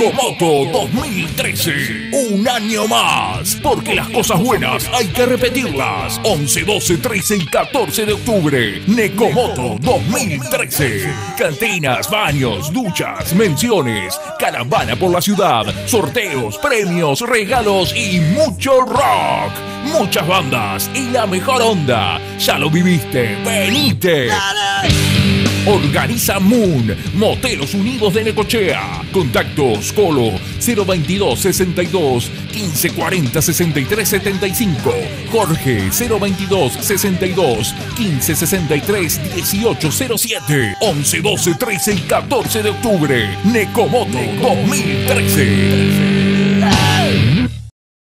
Necomoto 2013. Un año más, porque las cosas buenas hay que repetirlas. 11, 12, 13 y 14 de octubre. Necomoto 2013. Cantinas, baños, duchas, menciones, caravana por la ciudad, sorteos, premios, regalos y mucho rock. Muchas bandas y la mejor onda. Ya lo viviste, venite. Organiza Moon, Moteros Unidos de Necochea. Contactos Colo 022 62 15 40 63 75. Jorge 022 62 15 63 18 07. 11, 12, 13 y 14 de octubre. Necomoto 2013.